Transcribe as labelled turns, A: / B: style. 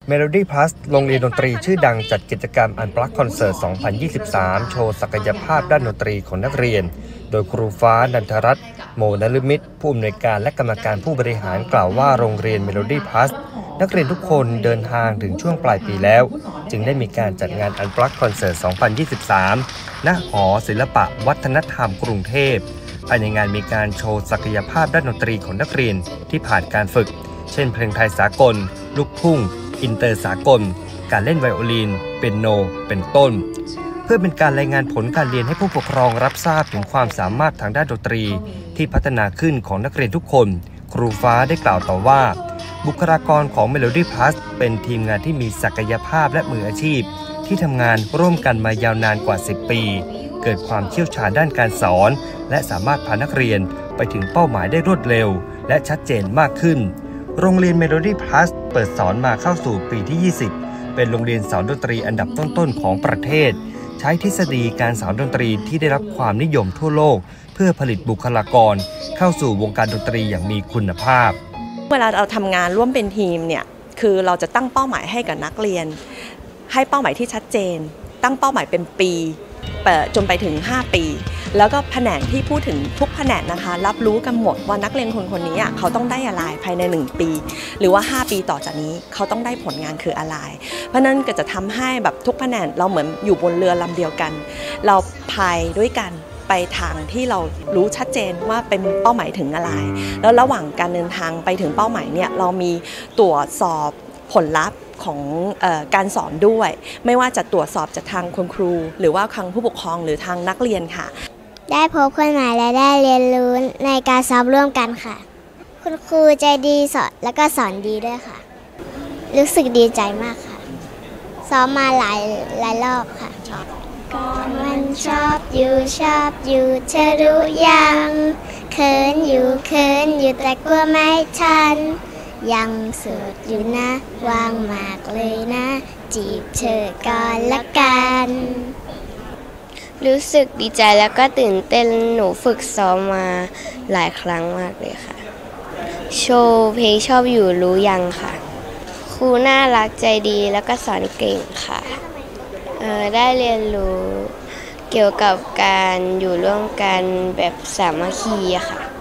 A: Melody Plus โรงเรียนดนตรีชื่อดังจัดกิจกรรม Unplugged Concert 2023 โชว์ศักยภาพด้านดนตรีของนักเรียนโดยครูฟ้านันทรัตน์โมนฤมิตรผู้อำนวยการและกรรมการผู้บริหารกล่าวว่าโรงเรียน Melody Plus นักเรียนทุกคนเดินทางถึงช่วงปลายปีแล้วจึงได้มีการจัดงาน Unplugged Concert 2023 ณ หอศิลปะวัฒนธรรมกรุงเทพภายในงานมีการโชว์ศักยภาพด้านดนตรีของนักเรียนที่ผ่านการฝึกเช่นเพลงไทยสากลลูกทุ่งอินเตอร์สากลการเล่นไวโอลินเปียโนเป็นต้นเพื่อเป็นการรายงานผลการเรียนให้ผู้ปกครองรับทราบถึงความสามารถทางด้านดนตรีที่พัฒนาขึ้นของนักเรียนทุกคนครูฟ้าได้กล่าวต่อว่าบุคลากรของ Melody Plus เป็นทีมงานที่มีศักยภาพและมืออาชีพที่ทำงานร่วมกันมายาวนานกว่า10ปีเกิดความเชี่ยวชาญด้านการสอนและสามารถพานักเรียนไปถึงเป้าหมายได้รวดเร็วและชัดเจนมากขึ้นโรงเรียน Melody Plus เปิดสอนมาเข้าสู่ปีที่ 20 เป็นโรงเรียนสอนดนตรีอันดับต้นๆของประเทศใช้ทฤษฎีการสอนดนตรีที่ได้รับความนิยมทั่วโลกเพื่อผลิตบุคลากรเข้าสู่วงการดนตรีอย่างมีคุณภาพ
B: เวลาเราทำงานร่วมเป็นทีมเนี่ยคือเราจะตั้งเป้าหมายให้กับนักเรียนให้เป้าหมายที่ชัดเจนตั้งเป้าหมายเป็นปีจนไปถึง5ปีแล้วก็แผนกที่พูดถึงทุกแผนกนะคะรับรู้กันหมดว่านักเรียนคนนี้เขาต้องได้อะไรภายใน1ปีหรือว่า5ปีต่อจากนี้เขาต้องได้ผลงานคืออะไรเพราะนั้นก็จะทำให้แบบทุกแผนกเราเหมือนอยู่บนเรือลำเดียวกันเราพายด้วยกันไปทางที่เรารู้ชัดเจนว่าเป็นเป้าหมายถึงอะไรแล้วระหว่างการเดินทางไปถึงเป้าหมายเนี่ยเรามีตรวจสอบผลลัพธ์ของการสอนด้วยไม่ว่าจะตรวจสอบจากทางคุณครูหรือว่าทางผู้ปกครองหรือทางนักเรียนค่ะ
C: ได้พบเพื่อนใหม่และได้เรียนรู้ในการซ้อมร่วมกันค่ะคุณครูใจดีสอนแล้วก็สอนดีด้วยค่ะรู้สึกดีใจมากค่ะซ้อมมาหลายรอบค่ะก็มันชอบอยู่เธอรู้ยังเขินอยู่แต่กลัวไม่ทันยังโสดอยู่นะว่างมากเลยนะจีบเธอก่อนละกัน
D: รู้สึกดีใจแล้วก็ตื่นเต้นหนูฝึกซ้อมมาหลายครั้งมากเลยค่ะโชว์เพลงชอบอยู่รู้ยังค่ะครูน่ารักใจดีแล้วก็สอนเก่งค่ะได้เรียนรู้เกี่ยวกับการอยู่ร่วมกันแบบสามัคคีค่ะ